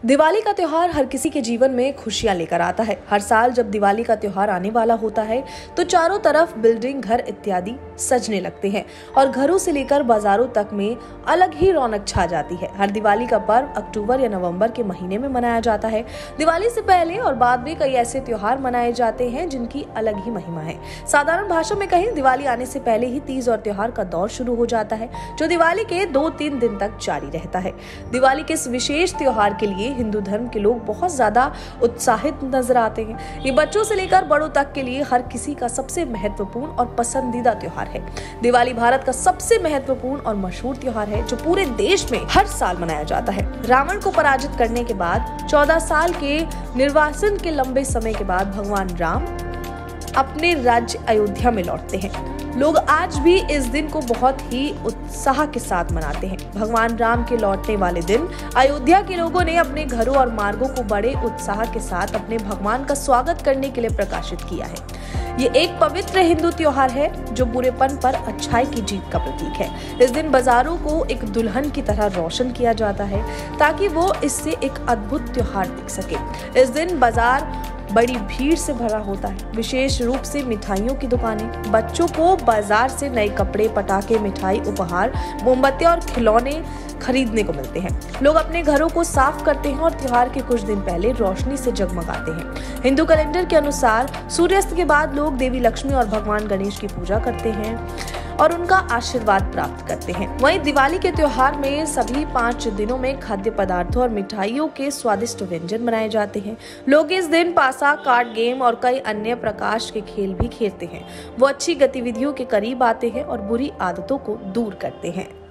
दिवाली का त्योहार हर किसी के जीवन में खुशियां लेकर आता है। हर साल जब दिवाली का त्योहार आने वाला होता है तो चारों तरफ बिल्डिंग, घर इत्यादि सजने लगते हैं और घरों से लेकर बाजारों तक में अलग ही रौनक छा जाती है। हर दिवाली का पर्व अक्टूबर या नवंबर के महीने में मनाया जाता है। दिवाली से पहले और बाद में कई ऐसे त्योहार मनाए जाते हैं जिनकी अलग ही महिमा है। साधारण भाषा में कहें, दिवाली आने से पहले ही तीज और त्योहार का दौर शुरू हो जाता है, जो दिवाली के 2-3 दिन तक जारी रहता है। दिवाली के इस विशेष त्योहार के लिए हिंदू धर्म के लोग बहुत ज्यादा उत्साहित नजर आते हैं। ये बच्चों से लेकर बड़ों तक के लिए हर किसी का सबसे महत्वपूर्ण और पसंदीदा त्योहार है। दिवाली भारत का सबसे महत्वपूर्ण और मशहूर त्योहार है जो पूरे देश में हर साल मनाया जाता है। रावण को पराजित करने के बाद 14 साल के निर्वासन के लंबे समय के बाद भगवान राम अपने राज्य अयोध्या में लौटते हैं। लोग आज भी इस दिन को बहुत ही उत्साह के साथ मनाते हैं। भगवान राम के लौटने वाले दिन अयोध्या के लोगों ने अपने घरों और मार्गों को बड़े उत्साह के साथ अपने भगवान का स्वागत करने के लिए प्रकाशित किया है। ये एक पवित्र हिंदू त्योहार है जो बुरेपन पर अच्छाई की जीत का प्रतीक है। इस दिन बाजारों को एक दुल्हन की तरह रोशन किया जाता है ताकि वो इससे एक अद्भुत त्योहार दिख सके। इस दिन बाजार बड़ी भीड़ से भरा होता है। विशेष रूप से मिठाइयों की दुकानें, बच्चों को बाजार से नए कपड़े, पटाखे, मिठाई, उपहार, मोमबत्तियां और खिलौने खरीदने को मिलते हैं। लोग अपने घरों को साफ करते हैं और त्योहार के कुछ दिन पहले रोशनी से जगमगाते हैं। हिंदू कैलेंडर के अनुसार सूर्यास्त के बाद लोग देवी लक्ष्मी और भगवान गणेश की पूजा करते हैं और उनका आशीर्वाद प्राप्त करते हैं। वहीं दिवाली के त्योहार में सभी 5 दिनों में खाद्य पदार्थों और मिठाइयों के स्वादिष्ट व्यंजन बनाए जाते हैं। लोग इस दिन पासा, कार्ड गेम और कई अन्य प्रकार के खेल भी खेलते हैं। वो अच्छी गतिविधियों के करीब आते हैं और बुरी आदतों को दूर करते हैं।